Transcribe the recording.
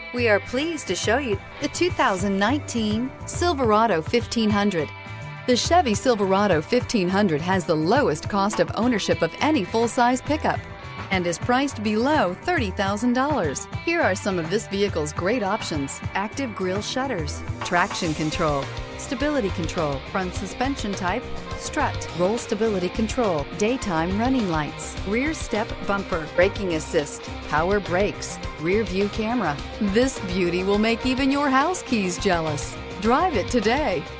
We are pleased to show you the 2019 Silverado 1500. The Chevy Silverado 1500 has the lowest cost of ownership of any full-size pickup and is priced below $30,000. Here are some of this vehicle's great options: active grille shutters, traction control, stability control, front suspension type, strut, roll stability control, daytime running lights, rear step bumper, braking assist, power brakes, rear view camera. This beauty will make even your house keys jealous. Drive it today.